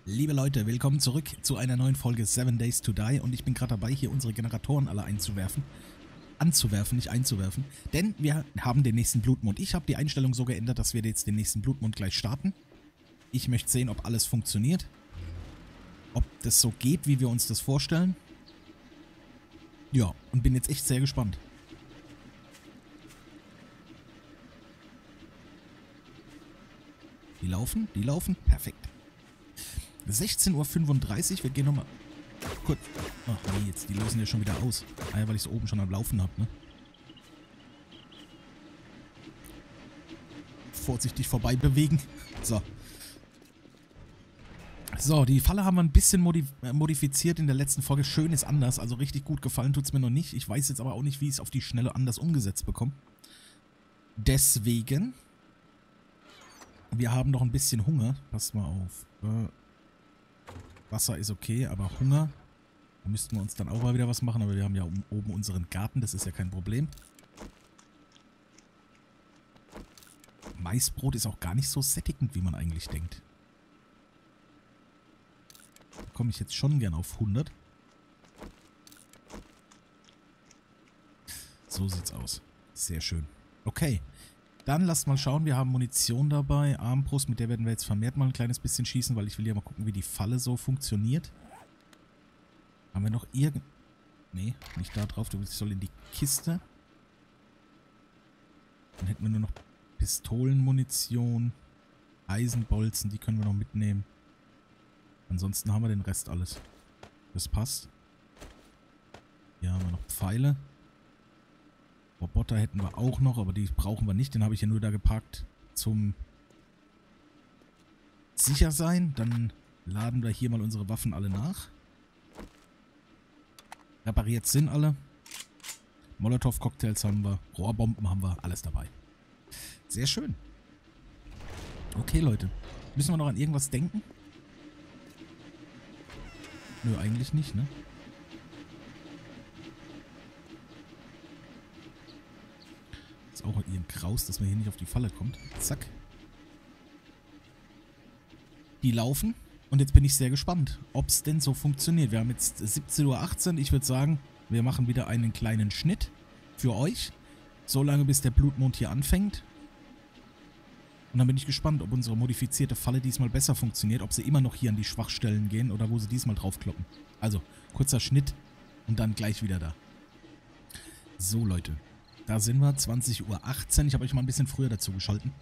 Liebe Leute, willkommen zurück zu einer neuen Folge 7 Days to Die und ich bin gerade dabei, hier unsere Generatoren alle einzuwerfen. Anzuwerfen, nicht einzuwerfen. Denn wir haben den nächsten Blutmond. Ich habe die Einstellung so geändert, dass wir jetzt den nächsten Blutmond gleich starten. Ich möchte sehen, ob alles funktioniert. Ob das so geht, wie wir uns das vorstellen. Ja, und bin jetzt echt sehr gespannt. Die laufen, perfekt. 16:35 Uhr, wir gehen nochmal kurz. Ach nee, jetzt, die lösen ja schon wieder aus. Ah ja, weil ich es oben schon am Laufen habe, ne? Vorsichtig vorbei bewegen. So. So, die Falle haben wir ein bisschen modifiziert in der letzten Folge. Schön ist anders, also richtig gut gefallen tut es mir noch nicht. Ich weiß jetzt aber auch nicht, wie ich es auf die Schnelle anders umgesetzt bekomme. Deswegen, wir haben noch ein bisschen Hunger. Passt mal auf. Wasser ist okay, aber Hunger, da müssten wir uns dann auch mal wieder was machen. Aber wir haben ja oben unseren Garten, das ist ja kein Problem. Maisbrot ist auch gar nicht so sättigend, wie man eigentlich denkt. Da komme ich jetzt schon gern auf 100. So sieht's aus. Sehr schön. Okay. Dann lasst mal schauen, wir haben Munition dabei, Armbrust, mit der werden wir jetzt vermehrt mal ein kleines bisschen schießen, weil ich will ja mal gucken, wie die Falle so funktioniert. Haben wir noch irgend... Nee, nicht da drauf, du soll in die Kiste. Dann hätten wir nur noch Pistolenmunition, Eisenbolzen, die können wir noch mitnehmen. Ansonsten haben wir den Rest alles. Das passt. Hier haben wir noch Pfeile. Roboter hätten wir auch noch, aber die brauchen wir nicht. Den habe ich ja nur da geparkt zum Sichersein. Dann laden wir hier mal unsere Waffen alle nach. Repariert sind alle. Molotow-Cocktails haben wir. Rohrbomben haben wir. Alles dabei. Sehr schön. Okay, Leute. Müssen wir noch an irgendwas denken? Nö, eigentlich nicht, ne? Ist auch ihren Kraus, dass man hier nicht auf die Falle kommt. Zack. Die laufen. Und jetzt bin ich sehr gespannt, ob es denn so funktioniert. Wir haben jetzt 17:18 Uhr. Ich würde sagen, wir machen wieder einen kleinen Schnitt für euch. So lange, bis der Blutmond hier anfängt. Und dann bin ich gespannt, ob unsere modifizierte Falle diesmal besser funktioniert. Ob sie immer noch hier an die Schwachstellen gehen oder wo sie diesmal draufkloppen. Also, kurzer Schnitt und dann gleich wieder da. So, Leute. Da sind wir, 20:18 Uhr. Ich habe euch mal ein bisschen früher dazu geschalten.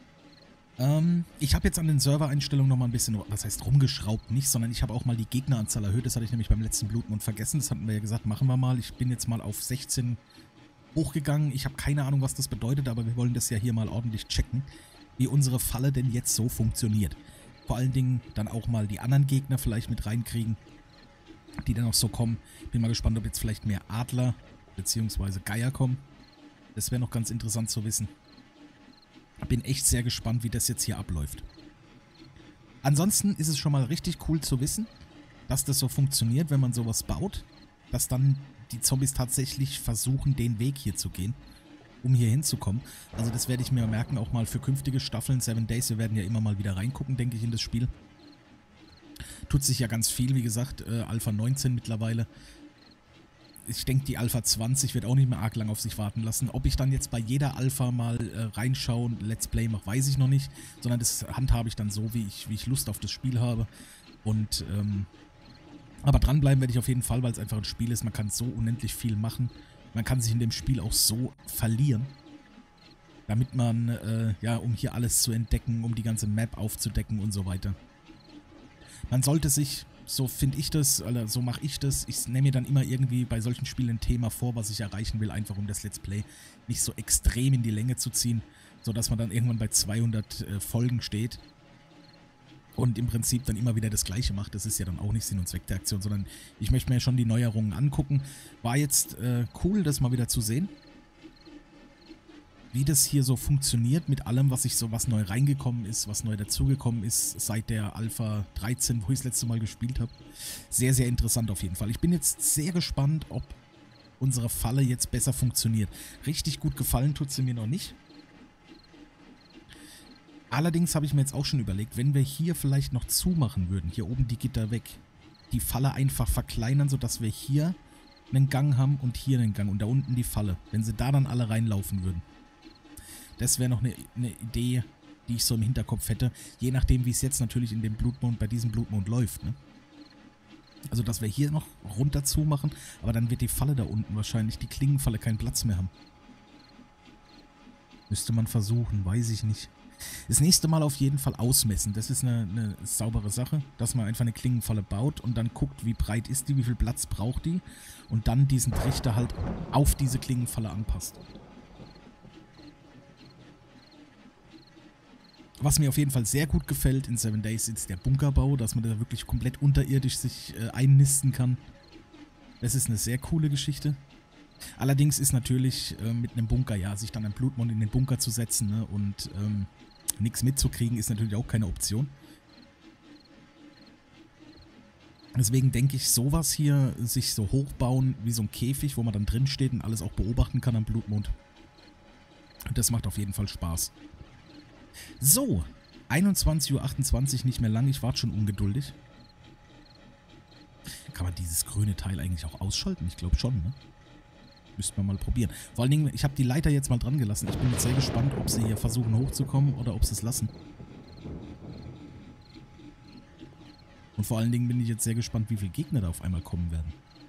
Ich habe jetzt an den Server-Einstellungen nochmal ein bisschen, was heißt rumgeschraubt nicht, sondern ich habe auch mal die Gegneranzahl erhöht. Das hatte ich nämlich beim letzten Blutmond vergessen. Das hatten wir ja gesagt, machen wir mal. Ich bin jetzt mal auf 16 hochgegangen. Ich habe keine Ahnung, was das bedeutet, aber wir wollen das ja hier mal ordentlich checken, wie unsere Falle denn jetzt so funktioniert. Vor allen Dingen dann auch mal die anderen Gegner vielleicht mit reinkriegen, die dann noch so kommen. Bin mal gespannt, ob jetzt vielleicht mehr Adler bzw. Geier kommen. Das wäre noch ganz interessant zu wissen. Bin echt sehr gespannt, wie das jetzt hier abläuft. Ansonsten ist es schon mal richtig cool zu wissen, dass das so funktioniert, wenn man sowas baut, dass dann die Zombies tatsächlich versuchen, den Weg hier zu gehen, um hier hinzukommen. Also das werde ich mir merken, auch mal für künftige Staffeln. 7 Days, wir werden ja immer mal wieder reingucken, denke ich, in das Spiel. Tut sich ja ganz viel, wie gesagt, Alpha 19 mittlerweile. Ich denke, die Alpha 20 wird auch nicht mehr arg lang auf sich warten lassen. Ob ich dann jetzt bei jeder Alpha mal reinschaue und Let's Play mache, weiß ich noch nicht. Sondern das handhabe ich dann so, wie ich Lust auf das Spiel habe. Und, aber dranbleiben werde ich auf jeden Fall, weil es einfach ein Spiel ist. Man kann so unendlich viel machen. Man kann sich in dem Spiel auch so verlieren. Damit man, ja, um hier alles zu entdecken, um die ganze Map aufzudecken und so weiter. Man sollte sich... So finde ich das, oder so mache ich das. Ich nehme mir dann immer irgendwie bei solchen Spielen ein Thema vor, was ich erreichen will, einfach um das Let's Play nicht so extrem in die Länge zu ziehen, sodass man dann irgendwann bei 200 Folgen steht und im Prinzip dann immer wieder das Gleiche macht. Das ist ja dann auch nicht Sinn und Zweck der Aktion, sondern ich möchte mir schon die Neuerungen angucken. War jetzt cool, das mal wieder zu sehen, wie das hier so funktioniert mit allem, was neu reingekommen ist, was neu dazugekommen ist seit der Alpha 13, wo ich das letzte Mal gespielt habe. Sehr, sehr interessant auf jeden Fall. Ich bin jetzt sehr gespannt, ob unsere Falle jetzt besser funktioniert. Richtig gut gefallen tut sie mir noch nicht. Allerdings habe ich mir jetzt auch schon überlegt, wenn wir hier vielleicht noch zumachen würden, hier oben die Gitter weg, die Falle einfach verkleinern, sodass wir hier einen Gang haben und hier einen Gang und da unten die Falle, wenn sie da dann alle reinlaufen würden. Das wäre noch eine Idee, die ich so im Hinterkopf hätte, je nachdem, wie es jetzt natürlich in dem Blutmond, bei diesem Blutmond läuft, ne? Also, dass wir hier noch runter zumachen, aber dann wird die Falle da unten wahrscheinlich, die Klingenfalle, keinen Platz mehr haben. Müsste man versuchen, weiß ich nicht. Das nächste Mal auf jeden Fall ausmessen. Das ist eine saubere Sache, dass man einfach eine Klingenfalle baut und dann guckt, wie breit ist die, wie viel Platz braucht die und dann diesen Trichter halt auf diese Klingenfalle anpasst. Was mir auf jeden Fall sehr gut gefällt in 7 Days ist der Bunkerbau, dass man da wirklich komplett unterirdisch sich einnisten kann. Das ist eine sehr coole Geschichte. Allerdings ist natürlich mit einem Bunker, ja, sich dann ein Blutmond in den Bunker zu setzen, ne, und nichts mitzukriegen, ist natürlich auch keine Option. Deswegen denke ich, sowas hier, sich so hochbauen wie so ein Käfig, wo man dann drin steht und alles auch beobachten kann am Blutmond. Das macht auf jeden Fall Spaß. So, 21:28 Uhr, nicht mehr lang, ich warte schon ungeduldig. Kann man dieses grüne Teil eigentlich auch ausschalten? Ich glaube schon, ne? Müsste man mal probieren. Vor allen Dingen, ich habe die Leiter jetzt mal dran gelassen. Ich bin jetzt sehr gespannt, ob sie hier versuchen hochzukommen oder ob sie es lassen. Und vor allen Dingen bin ich jetzt sehr gespannt, wie viele Gegner da auf einmal kommen werden.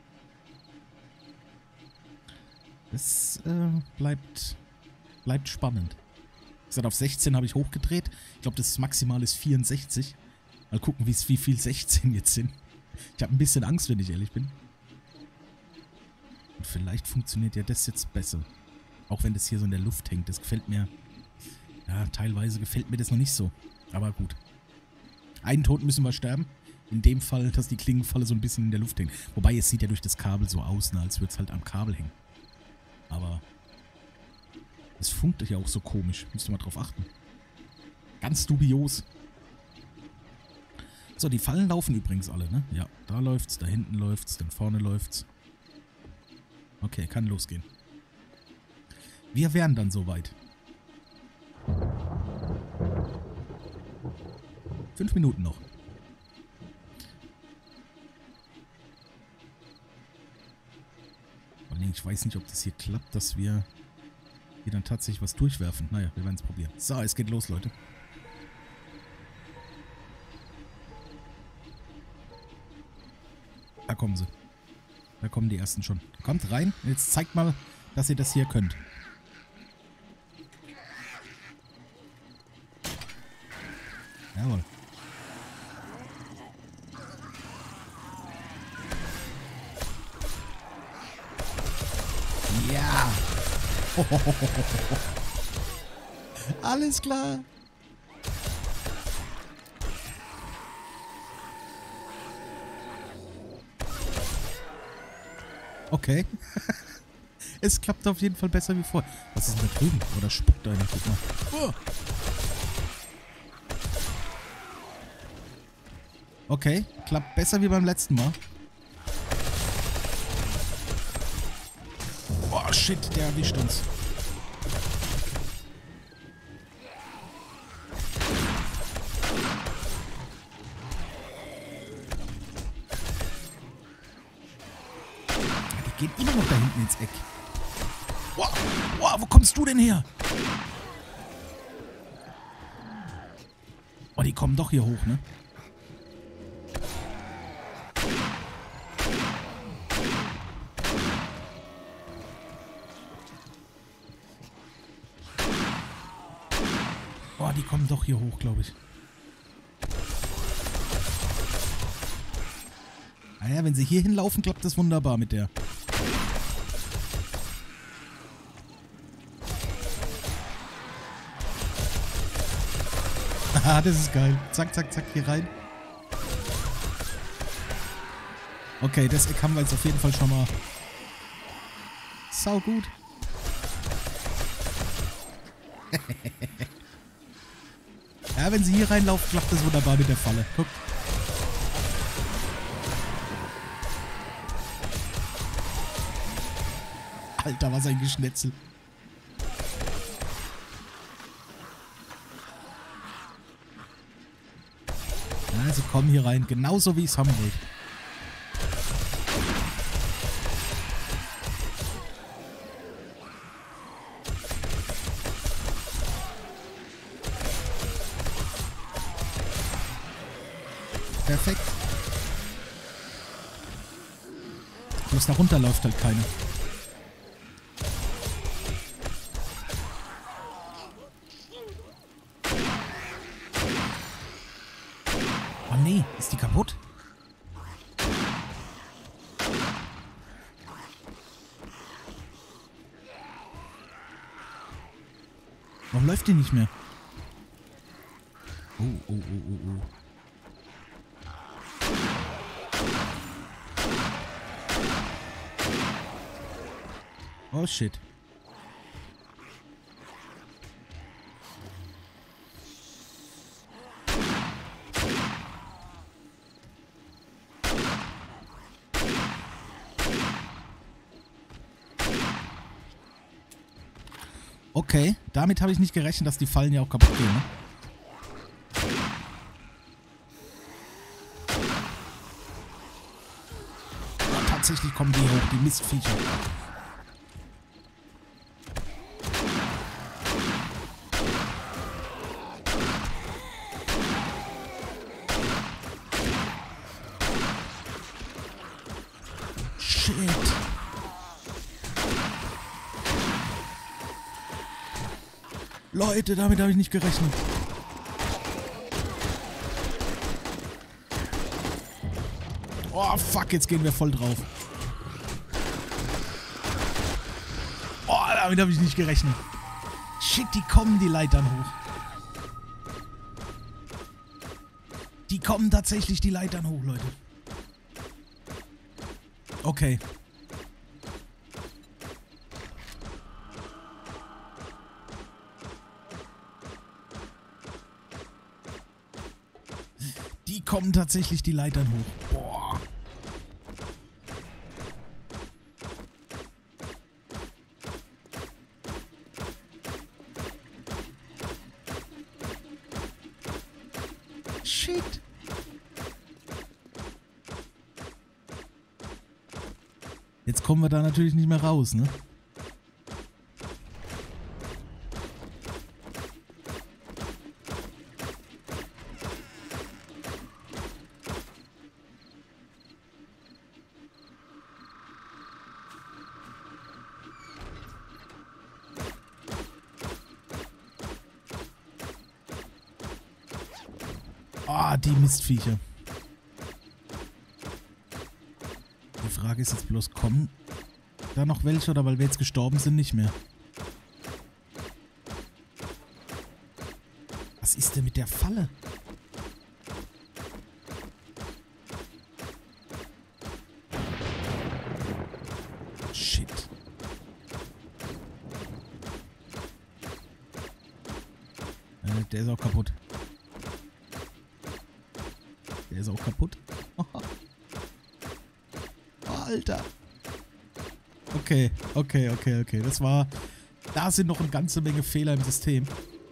Das bleibt spannend. Wie gesagt, auf 16 habe ich hochgedreht. Ich glaube, das Maximal ist 64. Mal gucken, wie viel 16 jetzt sind. Ich habe ein bisschen Angst, wenn ich ehrlich bin. Und vielleicht funktioniert ja das jetzt besser. Auch wenn das hier so in der Luft hängt. Das gefällt mir... Ja, teilweise gefällt mir das noch nicht so. Aber gut. Einen Tod müssen wir sterben. In dem Fall, dass die Klingenfalle so ein bisschen in der Luft hängt. Wobei, es sieht ja durch das Kabel so aus, ne, als würde es halt am Kabel hängen. Aber... es funkt ja auch so komisch. Müsst ihr mal drauf achten. Ganz dubios. So, die Fallen laufen übrigens alle, ne? Ja, da läuft's, da hinten läuft's, dann vorne läuft's. Okay, kann losgehen. Wir wären dann soweit. 5 Minuten noch. Ich weiß nicht, ob das hier klappt, dass wir hier dann tatsächlich was durchwerfen. Naja, wir werden es probieren. So, es geht los, Leute. Da kommen sie. Da kommen die ersten schon. Kommt rein. Jetzt zeigt mal, dass ihr das hier könnt. Jawohl. Ja. Alles klar. Okay. Es klappt auf jeden Fall besser wie vorher. Was ist denn da drüben? Oder spuckt da einer? Guck mal. Oh. Okay, klappt besser wie beim letzten Mal. Oh shit, der erwischt uns. Die gehen immer noch da hinten ins Eck. Wow, wow, wo kommst du denn her? Oh, die kommen doch hier hoch, ne? Oh, die kommen doch hier hoch, glaube ich. Naja, wenn sie hier hinlaufen, klappt das wunderbar mit der. Haha, das ist geil. Zack, zack, zack, hier rein. Okay, das Eck haben wir jetzt auf jeden Fall schon mal. Sau gut. Ja, wenn sie hier reinlaufen, klappt das wunderbar mit der Falle. Guck. Alter, was ein Geschnetzel. Komm hier rein. Genauso wie ich es haben will. Perfekt. Bloß nach runter läuft halt keine. Oh nee, ist die kaputt? Warum läuft die nicht mehr? Oh, oh, oh, oh, oh. Oh shit. Okay, damit habe ich nicht gerechnet, dass die Fallen ja auch kaputt gehen, ne? Oh, tatsächlich kommen die hoch, die Mistviecher. Shit. Leute, damit habe ich nicht gerechnet. Oh, fuck, jetzt gehen wir voll drauf. Oh, damit habe ich nicht gerechnet. Shit, die kommen die Leitern hoch. Die kommen tatsächlich die Leitern hoch, Leute. Okay. Die kommen tatsächlich die Leitern hoch. Boah. Shit. Jetzt kommen wir da natürlich nicht mehr raus, ne? Ah, die Mistviecher. Die Frage ist jetzt bloß, kommen da noch welche oder weil wir jetzt gestorben sind, nicht mehr? Was ist denn mit der Falle? Shit. Der ist auch kaputt. Der ist auch kaputt. Oh, Alter. Okay. Das war... Da sind noch eine ganze Menge Fehler im System.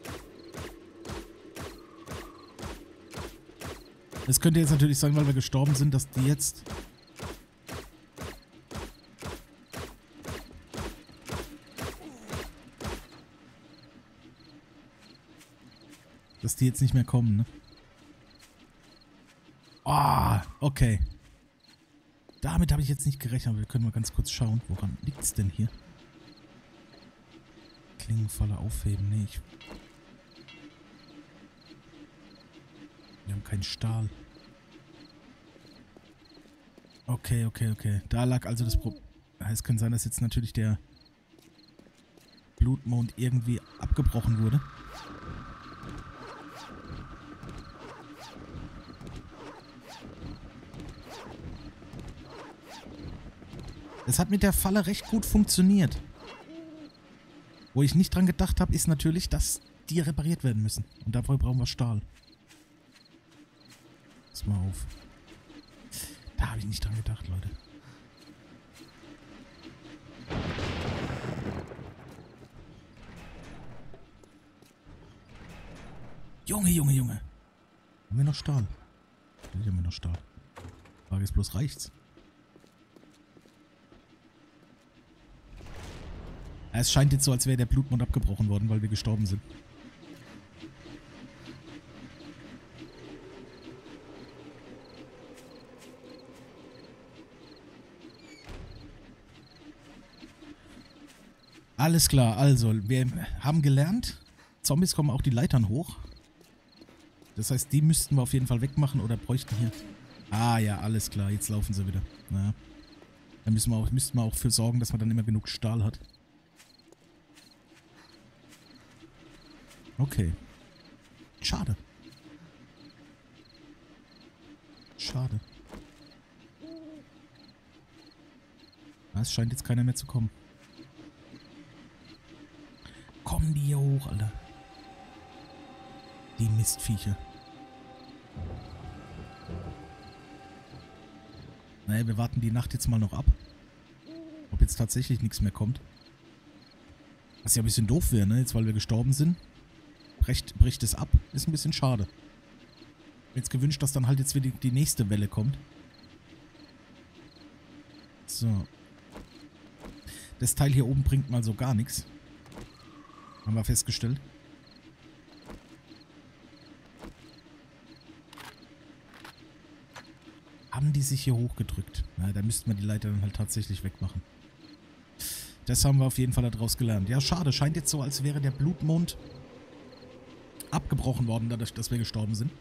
Das könnte jetzt natürlich sein, weil wir gestorben sind, dass die jetzt... Dass die jetzt nicht mehr kommen, ne? Ah, okay. Damit habe ich jetzt nicht gerechnet, aber wir können mal ganz kurz schauen. Woran liegt es denn hier? Klingenfalle aufheben. Nee, wir haben keinen Stahl. Okay. Da lag also das Problem. Es kann sein, dass jetzt natürlich der Blutmond irgendwie abgebrochen wurde. Es hat mit der Falle recht gut funktioniert. Wo ich nicht dran gedacht habe, ist natürlich, dass die repariert werden müssen. Und dafür brauchen wir Stahl. Pass mal auf. Da habe ich nicht dran gedacht, Leute. Junge. Haben wir noch Stahl? Natürlich haben wir noch Start. Die Frage ist bloß, reicht's? Ja, es scheint jetzt so, als wäre der Blutmond abgebrochen worden, weil wir gestorben sind. Alles klar, also, wir haben gelernt, Zombies kommen auch die Leitern hoch. Das heißt, die müssten wir auf jeden Fall wegmachen oder bräuchten hier... Ah ja, alles klar, jetzt laufen sie wieder. Ja. Da müssten wir auch für sorgen, dass man dann immer genug Stahl hat. Okay. Schade. Schade. Es scheint jetzt keiner mehr zu kommen. Kommen die hier hoch, Alter. Die Mistviecher. Naja, wir warten die Nacht jetzt mal noch ab. Ob jetzt tatsächlich nichts mehr kommt. Was ja ein bisschen doof wäre, ne? Jetzt, weil wir gestorben sind. Bricht es ab. Ist ein bisschen schade. Jetzt gewünscht, dass dann halt jetzt wieder die nächste Welle kommt. So. Das Teil hier oben bringt mal so gar nichts. Haben wir festgestellt. Haben die sich hier hochgedrückt? Na, da müssten wir die Leiter dann halt tatsächlich wegmachen. Das haben wir auf jeden Fall daraus gelernt. Ja, schade. Scheint jetzt so, als wäre der Blutmond abgebrochen worden, dadurch, dass wir gestorben sind.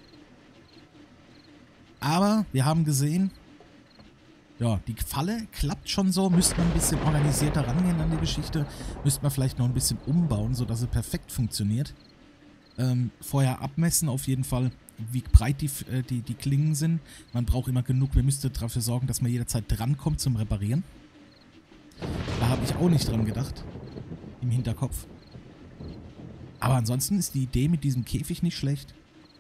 Aber wir haben gesehen, ja, die Falle klappt schon so. Müsste man ein bisschen organisierter rangehen an die Geschichte. Müsste man vielleicht noch ein bisschen umbauen, sodass sie perfekt funktioniert. Vorher abmessen auf jeden Fall, wie breit die Klingen sind. Man braucht immer genug. Wir müssten dafür sorgen, dass man jederzeit drankommt zum Reparieren. Da habe ich auch nicht dran gedacht. Im Hinterkopf. Aber ansonsten ist die Idee mit diesem Käfig nicht schlecht.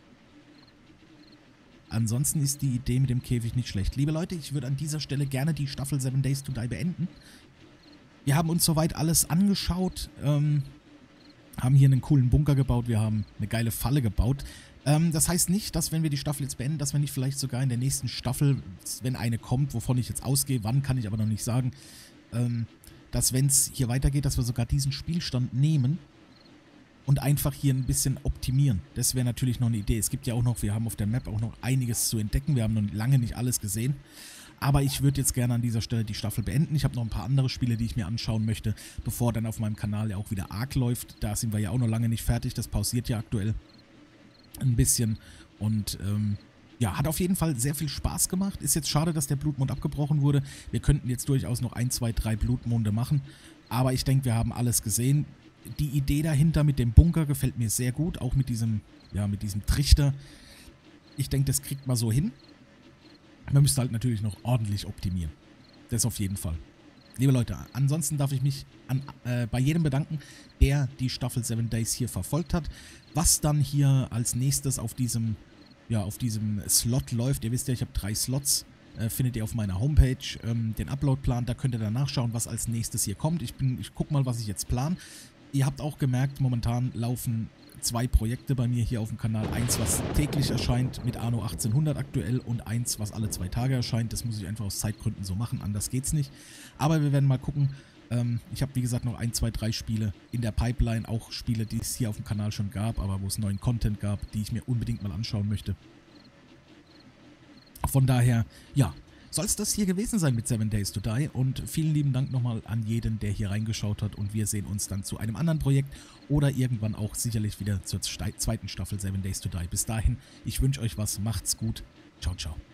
Liebe Leute, ich würde an dieser Stelle gerne die Staffel 7 Days to Die beenden. Wir haben uns soweit alles angeschaut. Haben hier einen coolen Bunker gebaut. Wir haben eine geile Falle gebaut. Das heißt nicht, dass wenn wir die Staffel jetzt beenden, dass wir nicht vielleicht sogar in der nächsten Staffel, wenn eine kommt, wovon ich jetzt ausgehe, wann kann ich aber noch nicht sagen, dass wenn es hier weitergeht, dass wir sogar diesen Spielstand nehmen und einfach hier ein bisschen optimieren. Das wäre natürlich noch eine Idee. Es gibt ja auch noch, wir haben auf der Map auch noch einiges zu entdecken. Wir haben noch lange nicht alles gesehen. Aber ich würde jetzt gerne an dieser Stelle die Staffel beenden. Ich habe noch ein paar andere Spiele, die ich mir anschauen möchte, bevor dann auf meinem Kanal ja auch wieder Ark läuft. Da sind wir ja auch noch lange nicht fertig. Das pausiert ja aktuell ein bisschen. Und ja, hat auf jeden Fall sehr viel Spaß gemacht. Ist jetzt schade, dass der Blutmond abgebrochen wurde. Wir könnten jetzt durchaus noch 1, 2, 3 Blutmonde machen. Aber ich denke, wir haben alles gesehen. Die Idee dahinter mit dem Bunker gefällt mir sehr gut. Auch mit diesem, ja, mit diesem Trichter. Ich denke, das kriegt man so hin. Man müsste halt natürlich noch ordentlich optimieren. Das auf jeden Fall. Liebe Leute, ansonsten darf ich mich bei jedem bedanken, der die Staffel 7 Days hier verfolgt hat. Was dann hier als nächstes auf diesem Slot läuft. Ihr wisst ja, ich habe 3 Slots. Findet ihr auf meiner Homepage den Uploadplan. Da könnt ihr dann nachschauen, was als nächstes hier kommt. Ich gucke mal, was ich jetzt plane. Ihr habt auch gemerkt, momentan laufen 2 Projekte bei mir hier auf dem Kanal. Eins, was täglich erscheint mit Anno 1800 aktuell und eins, was alle 2 Tage erscheint. Das muss ich einfach aus Zeitgründen so machen, anders geht's nicht. Aber wir werden mal gucken. Ich habe, wie gesagt, noch 1, 2, 3 Spiele in der Pipeline. Auch Spiele, die es hier auf dem Kanal schon gab, aber wo es neuen Content gab, die ich mir unbedingt mal anschauen möchte. Von daher, ja, soll es das hier gewesen sein mit 7 Days to Die. Und vielen lieben Dank nochmal an jeden, der hier reingeschaut hat. Und wir sehen uns dann zu einem anderen Projekt oder irgendwann auch sicherlich wieder zur 2. Staffel 7 Days to Die. Bis dahin, ich wünsche euch was, macht's gut. Ciao, ciao.